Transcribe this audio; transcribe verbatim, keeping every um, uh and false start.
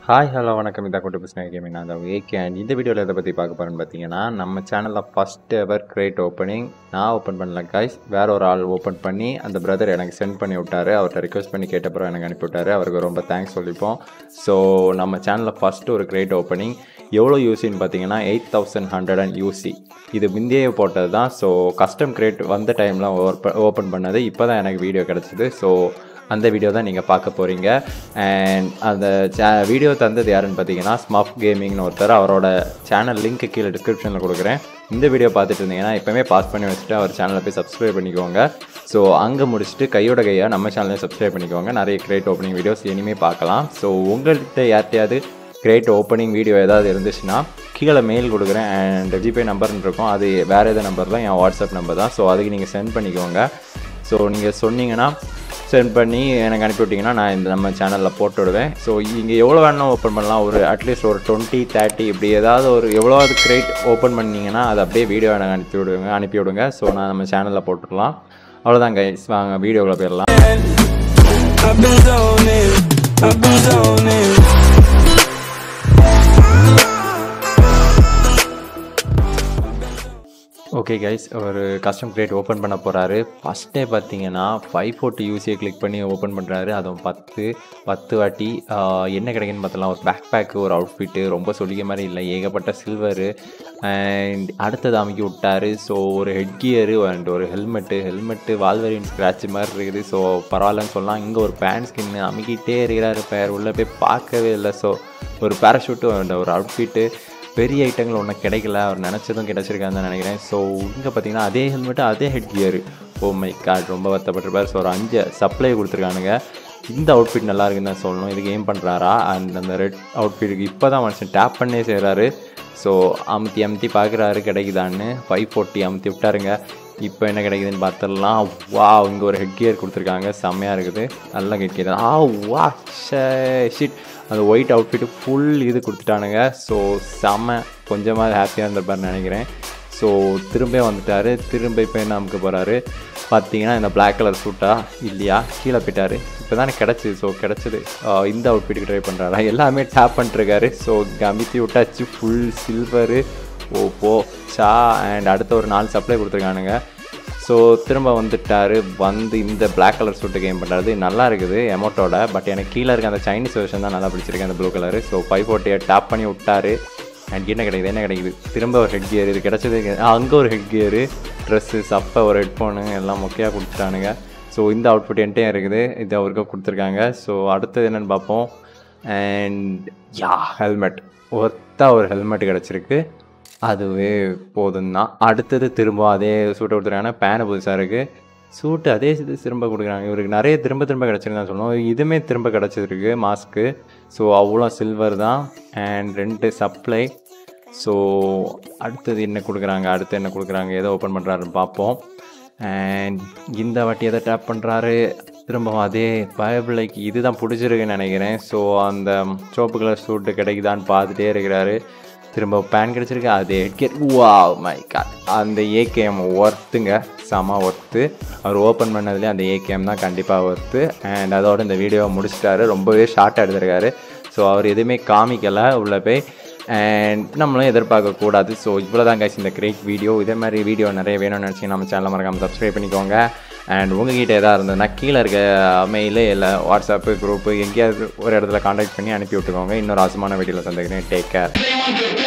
Hi hello வணக்கம். இதாக கொண்டு பேசின கேமிங் நான் தான் ஏகே. அண்ட் இந்த வீடியோவில் எதை பற்றி பார்க்க போகிறேன்னு பார்த்தீங்கன்னா, நம்ம சேனலில் ஃபஸ்ட் எவர் கிரேட் ஓப்பனிங் நான் ஓப்பன் பண்ணல கைஸ், வேற ஒரு ஆள் ஓப்பன் பண்ணி அந்த பிரதர் எனக்கு சென்ட் பண்ணி விட்டார். அவர்கிட்ட ரிக்வெஸ்ட் பண்ணி கேட்டப்பறம் எனக்கு அனுப்பி விட்டார். அவருக்கு ரொம்ப தேங்க்ஸ் சொல்லிப்போம். ஸோ நம்ம சேனலில் ஃபஸ்ட்டு ஒரு கிரேட் ஓப்பனிங். எவ்வளோ யூசின்னு பார்த்தீங்கன்னா eight thousand hundred and UC. இது முந்தையே போட்டது தான். ஸோ கஸ்டம் கிரேட் வந்த டைமில் ஓப்பன் பண்ணது. இப்போ தான் எனக்கு வீடியோ கிடச்சிது. ஸோ அந்த வீடியோ தான் நீங்கள் பார்க்க போகிறீங்க. அண்ட் அந்த சே வீடியோ தந்தது யாருன்னு பார்த்தீங்கன்னா ஸ்மஃப் கேமிங்னு ஒருத்தர். அவரோட சேனல் லிங்க் கீழே டிஸ்கிரிப்ஷனில் கொடுக்குறேன். இந்த வீடியோ பார்த்துட்டு இருந்தீங்கன்னா எப்போவுமே பாஸ் பண்ணி வச்சுட்டு அவர் சேனலை போய் சப்ஸ்கிரைப் பண்ணிக்கோங்க. ஸோ அங்கே முடிச்சுட்டு கையோட கையாக நம்ம சேனலையும் சப்ஸ்கிரைப் பண்ணிக்கோங்க. நிறைய கிரேட் ஓப்பனிங் வீடியோஸ் இனிமேல் பார்க்கலாம். ஸோ உங்கள்கிட்ட யார்ட்டையாவது கிரேட் ஓப்பனிங் வீடியோ ஏதாவது இருந்துச்சுன்னா கீழே மெயில் கொடுக்குறேன். அண்ட் ஜிபே நம்பர்னு இருக்கும், அது வேறு எதாவது நம்பர் தான், என் வாட்ஸ்அப் நம்பர் தான். ஸோ அதுக்கு நீங்கள் சென்ட் பண்ணிக்கோங்க. ஸோ நீங்கள் சொன்னீங்கன்னா சென்ட் பண்ணி எனக்கு அனுப்பிவிட்டிங்கன்னா நான் இந்த நம்ம சேனலில் போட்டு விடுவேன். ஸோ இங்கே எவ்வளோ வேணால் ஓப்பன் பண்ணலாம். ஒரு அட்லீஸ்ட் ஒரு டுவெண்ட்டி தேர்ட்டி இப்படி ஏதாவது ஒரு எவ்வளோவது கிரேட் ஓப்பன் பண்ணிங்கன்னா அது அப்படியே வீடியோ எனக்கு அனுப்பி விடுங்க அனுப்பி விடுங்க ஸோ நான் நம்ம சேனலில் போட்டுடலாம். அவ்வளோதான் கைஸ், வாங்க வீடியோவில் போயிடலாம். ஓகே கைஸ், ஒரு கஸ்டம் கிரேட் ஓப்பன் பண்ண போகிறாரு. ஃபஸ்ட்டே பார்த்தீங்கன்னா ஃபைவ் ஃபோர்ட்டி யூசியை கிளிக் பண்ணி ஓப்பன் பண்ணுறாரு. அதுவும் பத்து பத்து வாட்டி என்ன கிடைக்குன்னு பார்த்தலாம். ஒரு பேக் பேக்கு, ஒரு அவுட்ஃபிட்டு, ரொம்ப சொல்லிக்க மாதிரி இல்லை, ஏகப்பட்ட சில்வரு. அண்ட் அடுத்தது அமைக்கி விட்டார். ஸோ ஒரு ஹெட் கியரு அண்ட் ஒரு ஹெல்மெட்டு ஹெல்மெட்டு வால்வரின் ஸ்க்ராட்ச் மாதிரி இருக்குது. ஸோ பரவாயில்லன்னு சொல்லலாம். இங்கே ஒரு பேண்ட் ஸ்கின்னு அமைக்கிட்டே இருக்கிறாரு. பேர் உள்ளே போய் பார்க்கவே இல்லை. ஸோ ஒரு பேராஷூட்டு அண்ட் ஒரு அவுட்ஃபிட்டு, பெரிய ஐட்டங்கள் ஒன்றும் கிடைக்கல. அவர் நினச்சதும் கிடச்சிருக்கான்னு தான் நினைக்கிறேன். ஸோ இங்கே பார்த்தீங்கன்னா அதே ஹெல்மெட்டு அதே head gear. Oh my God, ரொம்ப வருத்தப்பட்டிருப்பார். ஸோ ஒரு அஞ்சு சப்ளை கொடுத்துருக்கானுங்க. இந்த அவுட்ஃபிட் நல்லா இருக்குன்னு தான் சொல்லணும். இதுக்கு ஏம் பண்ணுறாரா? அண்ட் அந்த ரெட் அவுட்ஃபிட்டுக்கு இப்போ தான் மனுஷன் டேப் பண்ணே செய்கிறாரு. ஸோ அமுத்தி அமுத்தி பார்க்குறாரு கிடைக்குதான்னு. ஃபைவ் ஃபோர்ட்டி அமுத்தி விட்டாருங்க. இப்போ என்ன கிடைக்குதுன்னு பார்த்துடலாம். வா, இங்கே ஒரு ஹெட் கியர் கொடுத்துருக்காங்க, செம்மையாக இருக்குது. நல்லா ஹெட் கியர். ஆ வா ஷிட், அந்த ஒயிட் அவுட்ஃபிட்டு ஃபுல் இது கொடுத்துட்டானுங்க. ஸோ செம்ம, கொஞ்சமாக ஹாப்பியாக இருந்திருப்பார்னு நினைக்கிறேன். ஸோ திரும்ப வந்துட்டார். திரும்ப இப்போ என்ன அமுக்க போகிறாரு பார்த்தீங்கன்னா இந்த பிளாக் கலர் சூட்டாக இல்லையா, கீழே போயிட்டார். இப்போ தானே கிடச்சிது. ஸோ கிடச்சிது. இந்த அவுட்ஃபிட்டுக்கு ட்ரை பண்ணுறாரா? எல்லாமே டேப் பண்ணிட்டுருக்காரு. ஸோ கமித்தி விட்டாச்சு. Full silver. ஓ போ சா. அண்ட் அடுத்த ஒரு நாலு சப்ளை கொடுத்துருக்கானுங்க. ஸோ திரும்ப வந்துட்டார். வந்து இந்த பிளாக் கலர் சூட்டு கேம் பண்ணுறது நல்லா இருக்குது எமோட்டோட. பட் எனக்கு கீழே இருக்க அந்த சைனீஸ் வெர்ஷன் தான் நல்லா பிடிச்சிருக்கேன், அந்த ப்ளூ கலரு. ஸோ ஃபைவ் ஃபோர்ட்டியை டேப் பண்ணி விட்டார். அண்ட் என்ன கிடைக்குது என்ன கிடைக்குது திரும்ப ஒரு ஹெட் கியர். இது கிடச்சது. அங்கே ஒரு ஹெட் கியரு, ட்ரெஸ்ஸு, சப்பை, ஒரு ஹெட்ஃபோனு எல்லாம் மொக்கையாக கொடுத்துட்டானுங்க. ஸோ இந்த அவுட்ஃபிட் என்கிட்டே இருக்குது, இது அவருக்கு கொடுத்துருக்காங்க. ஸோ அடுத்தது என்னென்னு பார்ப்போம். And yeah, helmet. ஒர்த்தா ஒரு ஹெல்மெட் கிடச்சிருக்கு, அதுவே போதும் தான். அடுத்தது திரும்ப அதே சூட்டை கொடுத்துருக்காங்க. பேனு புதுசாக இருக்குது, சூட்டு அதே இது திரும்ப கொடுக்குறாங்க. இவருக்கு நிறைய திரும்ப திரும்ப கிடச்சிருந்தான் சொல்லணும். இதுவுமே திரும்ப கிடச்சிருக்கு மாஸ்க்கு. ஸோ அவ்வளோ சில்வர் தான். அண்ட் ரெண்டு சப்ளை. ஸோ அடுத்தது என்ன கொடுக்குறாங்க அடுத்து என்ன கொடுக்குறாங்க எதை ஓப்பன் பண்ணுறாருன்னு பார்ப்போம். அண்ட் இந்த வாட்டி எதை டேப் பண்ணுறாரு திரும்பவும் அதே பயபிள்ளைக்கு இதுதான் பிடிச்சிருக்குன்னு நினைக்கிறேன். ஸோ அந்த சோப்பு கலர் சூட்டு கிடைக்குதான்னு பார்த்துட்டே இருக்கிறாரு. திரும்ப பேன் கிடச்சிருக்கு, அது ஹெட்கேர். வாவ் மை காட், அந்த ஏகேஎம் ஒர்த்துங்க, செம ஒர்த்து. அவர் ஓப்பன் பண்ணதுலேயே அந்த ஏகேஎம் தான் கண்டிப்பாக ஒர்த்து. அண்ட் அதோட இந்த வீடியோவை முடிச்சிட்டாரு. ரொம்பவே ஷார்ட்டாக எடுத்திருக்காரு. ஸோ அவர் எதுவுமே காமிக்கலை உள்ளே போய். அண்ட் நம்மளும் எதிர்பார்க்கக்கூடாது. ஸோ இவ்வளோ தான் கைஸ் இந்த கிரேட் வீடியோ. இதே மாதிரி வீடியோ நிறைய வேணும்னு நினச்சிங்கன்னா நம்ம சேனலை மறக்காமல் சப்ஸ்கிரைப் பண்ணிக்கோங்க. அண்ட் உங்ககிட்ட எதாவது இருந்ததுன்னா கீழே இருக்க மெயிலு இல்லை வாட்ஸ்அப்பு குரூப்பு எங்கேயாவது ஒரு இடத்துல காண்டாக்ட் பண்ணி அனுப்பி விட்டுக்கோங்க. இன்னொரு அவசரமான வீடியோவில் சந்திக்கிறேன். Take care.